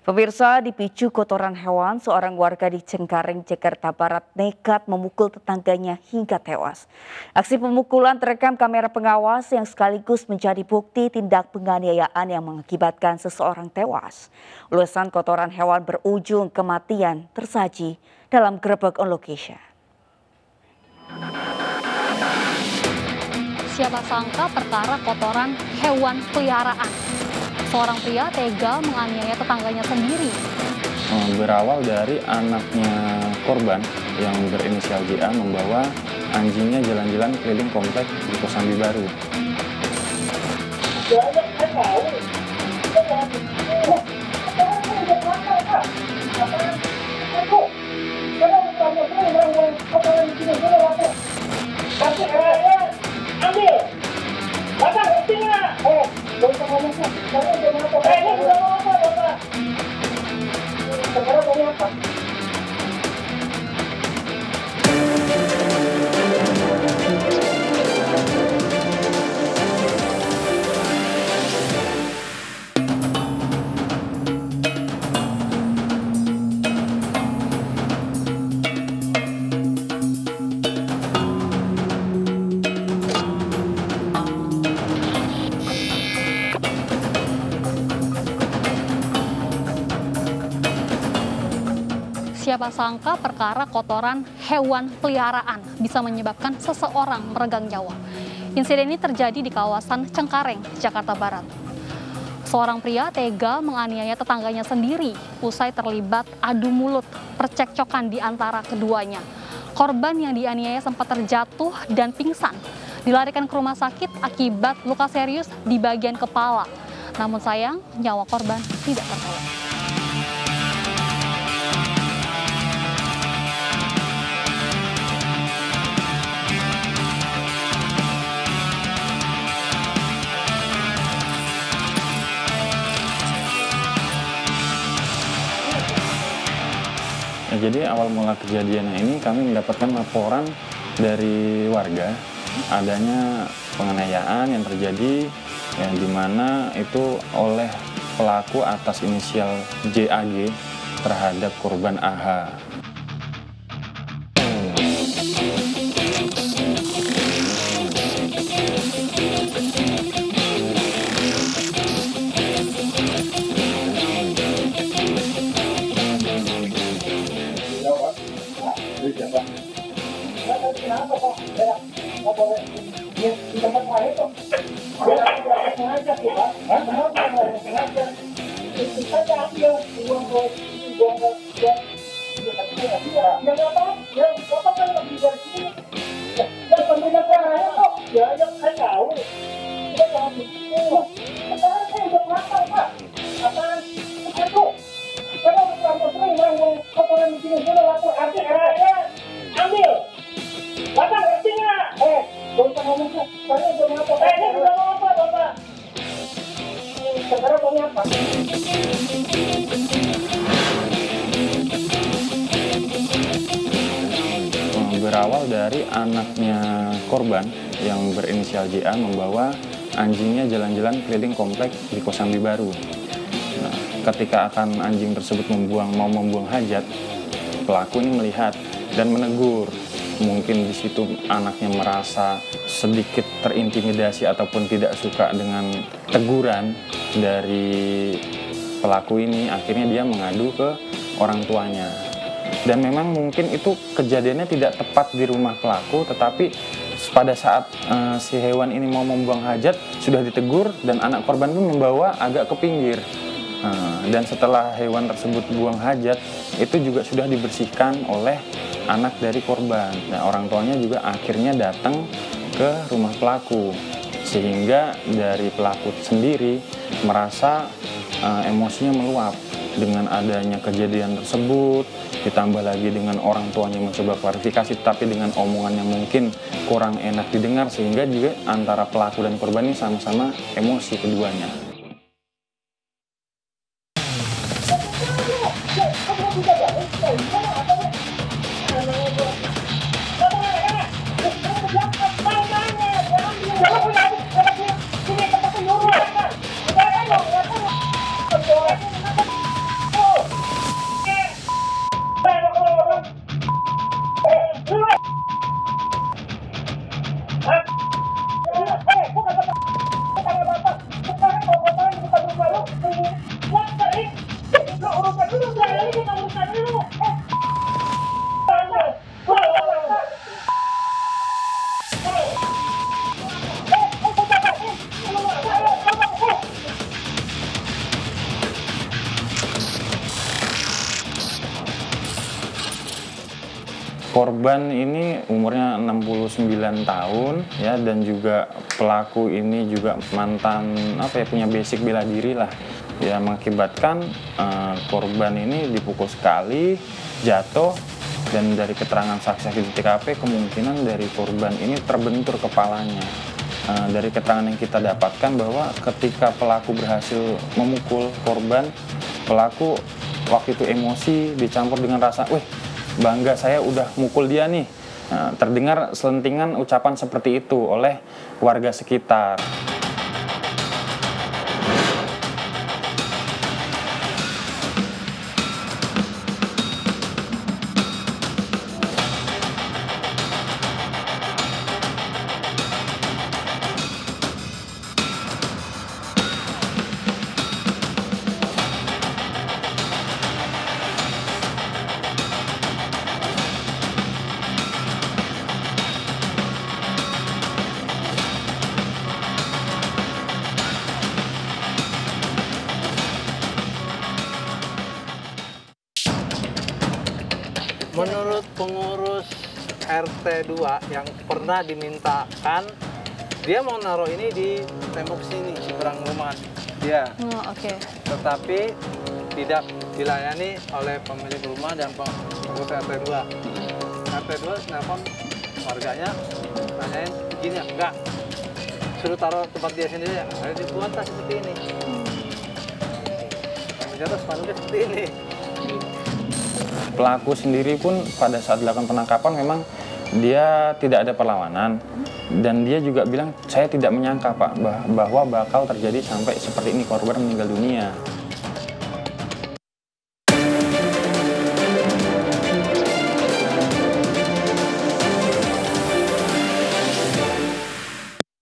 Pemirsa, dipicu kotoran hewan, seorang warga di Cengkareng, Jakarta Barat nekat memukul tetangganya hingga tewas. Aksi pemukulan terekam kamera pengawas yang sekaligus menjadi bukti tindak penganiayaan yang mengakibatkan seseorang tewas. Ulusan kotoran hewan berujung kematian tersaji dalam gerebek on location. Siapa sangka perkara kotoran hewan peliharaan. Seorang pria tega menganiaya tetangganya sendiri. Berawal dari anaknya korban yang berinisial JA membawa anjingnya jalan-jalan keliling komplek di Kosambi Baru. Siapa sangka perkara kotoran hewan peliharaan bisa menyebabkan seseorang meregang nyawa. Insiden ini terjadi di kawasan Cengkareng, Jakarta Barat. Seorang pria tega menganiaya tetangganya sendiri usai terlibat adu mulut percekcokan di antara keduanya. Korban yang dianiaya sempat terjatuh dan pingsan, dilarikan ke rumah sakit akibat luka serius di bagian kepala. Namun sayang, nyawa korban tidak tertolong. Jadi awal mula kejadiannya ini kami mendapatkan laporan dari warga adanya penganiayaan yang terjadi yang dimana itu oleh pelaku atas inisial JAG terhadap korban AH. Berawal dari anaknya korban yang berinisial JA membawa anjingnya jalan-jalan keliling komplek di Kosambi Baru. Nah, ketika akan anjing tersebut mau membuang hajat, pelaku ini melihat dan menegur. Mungkin di situ anaknya merasa sedikit terintimidasi ataupun tidak suka dengan teguran dari pelaku ini. Akhirnya dia mengadu ke orang tuanya. Dan memang mungkin itu kejadiannya tidak tepat di rumah pelaku, tetapi pada saat si hewan ini mau membuang hajat sudah ditegur dan anak korban pun membawa agak ke pinggir. Dan setelah hewan tersebut buang hajat itu juga sudah dibersihkan oleh anak dari korban. Nah, orang tuanya juga akhirnya datang ke rumah pelaku sehingga dari pelaku sendiri merasa emosinya meluap dengan adanya kejadian tersebut, ditambah lagi dengan orang tuanya mencoba klarifikasi tapi dengan omongan yang mungkin kurang enak didengar sehingga juga antara pelaku dan korban ini sama-sama emosi keduanya. Korban ini umurnya 69 tahun ya, dan juga pelaku ini juga mantan punya basic bela diri lah ya, mengakibatkan korban ini dipukul sekali, jatuh, dan dari keterangan saksi-saksi di TKP kemungkinan dari korban ini terbentur kepalanya. Dari keterangan yang kita dapatkan bahwa ketika pelaku berhasil memukul korban, pelaku waktu itu emosi dicampur dengan rasa, "Wih, bangga saya udah mukul dia nih." Terdengar selentingan ucapan seperti itu oleh warga sekitar. Menurut pengurus RT 2 yang pernah dimintakan, dia mau naruh ini di tembok sini, seberang rumah dia. Oke. Tetapi tidak dilayani oleh pemilik rumah dan pengurus RT 2. RT 2 nelfon warganya, nanyain gini, enggak, suruh taruh tempat dia sendiri, ada dibuat tas seperti ini. Ternyata spanduknya seperti ini. Pelaku sendiri pun pada saat dilakukan penangkapan memang dia tidak ada perlawanan, dan dia juga bilang, saya tidak menyangka Pak bahwa bakal terjadi sampai seperti ini, korban meninggal dunia.